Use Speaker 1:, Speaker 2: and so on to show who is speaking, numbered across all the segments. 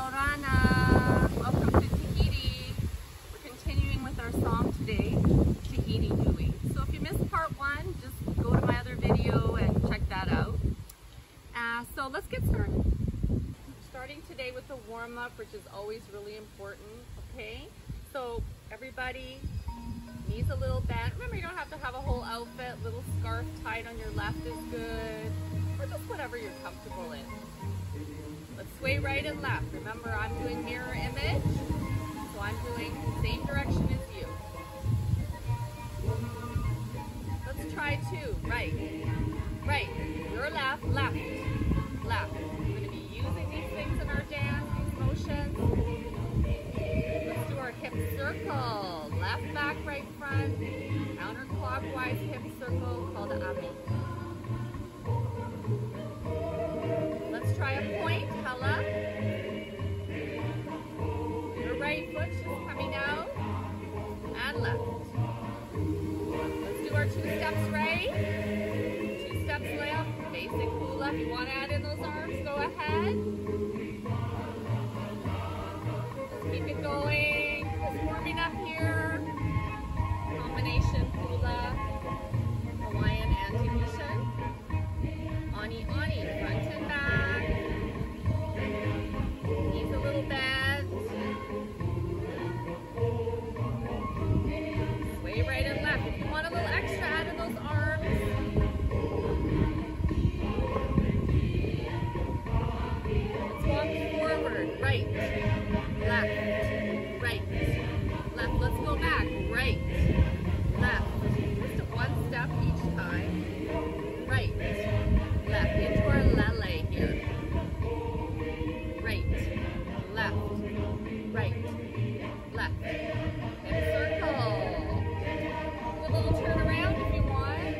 Speaker 1: Orana! Welcome to Tahiti. We're continuing with our song today, Tahiti Nui. So if you missed part one, just go to my other video and check that out. So let's get started. Starting today with the warm-up, which is always really important, okay? So everybody needs a little band. Remember, you don't have to have a whole outfit. Little scarf tied on your left is good, or just whatever you're comfortable in. Let's sway right and left. Remember, I'm doing mirror image, so I'm doing the same direction as you. Let's try two. Right, right. Your left, left, left. We're going to be using these things in our dance, these motions. Let's do our hip circle. Left, back, right, front. Counterclockwise hip circle called Ami. Let's try a point, Hella. Your right foot is coming out and left. Let's do our 2 steps right, 2 steps left, basic hula. If you want to add in those arms, go ahead. Just keep it going. Just warming up here. Combination hula, Hawaiian and Tahitian. Ani, ani, front and back. Knees a little bent. Sway right and left. If you want a little extra, add in those arms. Let's walk forward. Right, left, right, left. Let's go back. Right, left. Just 1 step each time. Right, left. Into our lele here. Right, left, right, left. Hip circle. Do a little turn around if you want.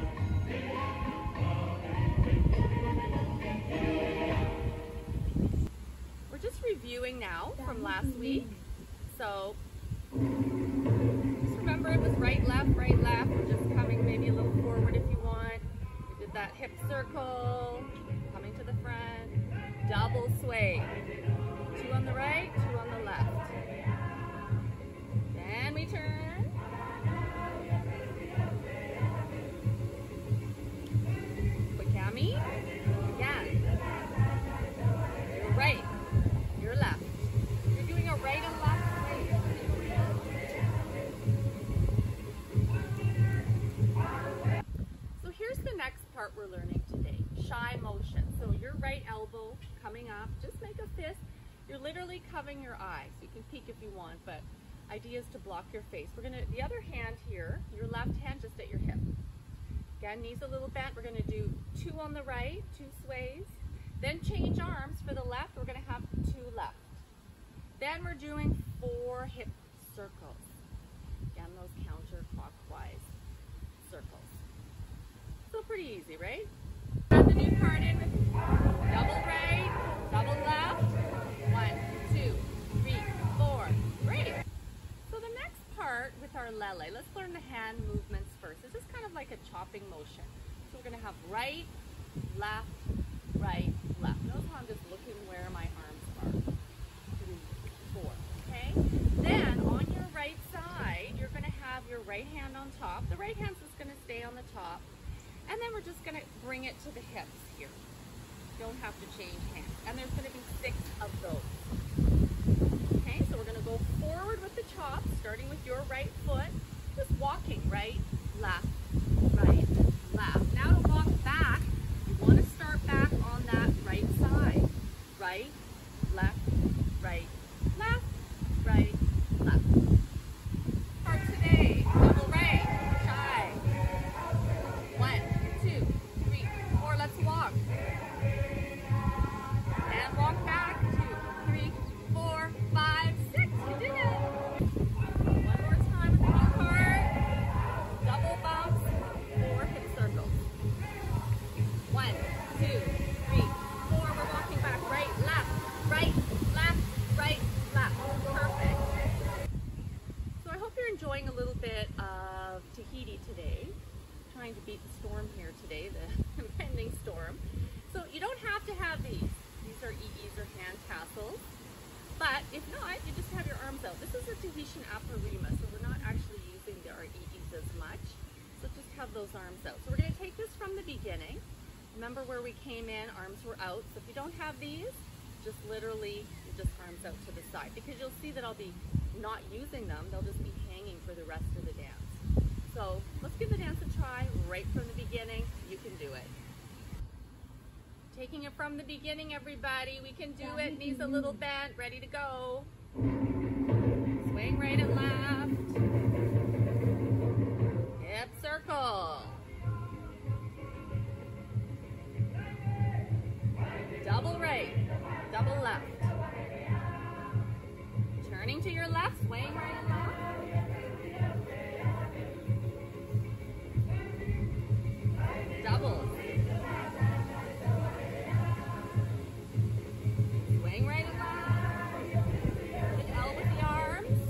Speaker 1: We're just reviewing now from last week. So just remember it was right, left, right, left. We're just coming maybe a little forward if you want. We did that hip circle, coming to the front, double sway. 2 on the right, 2 on the left. Then we turn. Quick Ami. Again. You're right, you're left. You're doing a right and left. So here's the next part we're learning today, shy motion. So your right elbow coming up, just make a fist. You're literally covering your eyes. You can peek if you want, but idea is to block your face. We're gonna, the other hand here, your left hand just at your hip. Again, knees a little bent. We're gonna do 2 on the right, 2 sways. Then change arms. For the left, we're gonna have 2 left. Then we're doing 4 hip circles. Again, those counterclockwise circles. So pretty easy, right? Add the new part in with double right, double left. 1, 2, 3, 4. Great. So the next part with our lele, let's learn the hand movements first. This is kind of like a chopping motion. So we're going to have right, left, right, left. Notice how I'm just looking where my arms are. 3, 4. Okay? Then on your right side, you're going to have your right hand on top. The right hand's just going to stay on the top. And then we're just going to bring it to the hips here. Don't have to change hands. And there's going to be 6 of those. Okay, so we're going to go forward with the chop, starting with your right foot. Just walking right, left, right, left. Now to walk back, you want to start back on that right side. Right, left, right, left, right, left. Part today, double right, shy. 1, 2, 3, 4, let's walk. And walk back, 2, 3, 4, 5, 6, you did it. One more time with the new part. Double bumps, 4 hip circles. 1, 2, 3, 4, we're walking back, right, left, But if not, you just have your arms out. This is a Tahitian aparima, so we're not actually using our i'is as much. So just have those arms out. So we're going to take this from the beginning. Remember where we came in, arms were out. So if you don't have these, just literally just arms out to the side, because you'll see that I'll be not using them. They'll just be hanging for the rest of the dance. So let's give the dance a try right from the beginning. You can do it. Taking it from the beginning, everybody. We can do it. Knees a little bent, ready to go. Swing right and left. Hip circle. Double right, double left. Turning to your left, swaying right and left. Doubles. Swing right and left. Hit L with the arms.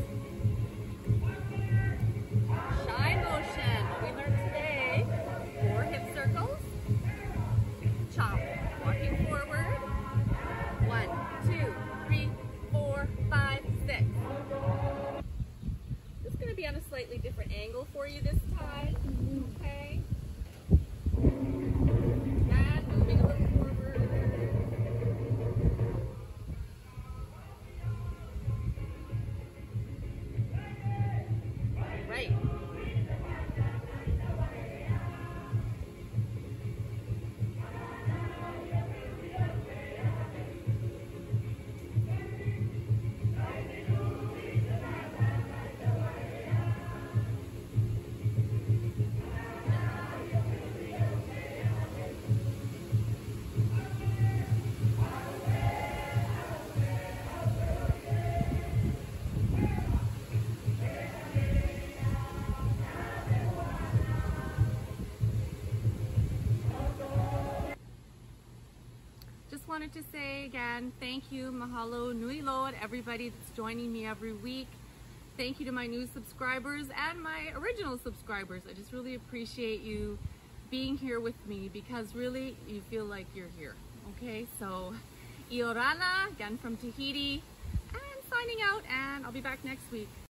Speaker 1: Shy motion. What we learned today. 4 hip circles. Chop. Walking forward. 1, 2, 3, 4, 5, 6. This is going to be on a slightly different angle for you this time. Okay. And moving a little forward. Right. Wanted to say again, thank you, mahalo nui loa, to everybody that's joining me every week. Thank you to my new subscribers and my original subscribers. I just really appreciate you being here with me, because really you feel like you're here. Okay, so Iorana, again from Tahiti, and signing out, and I'll be back next week.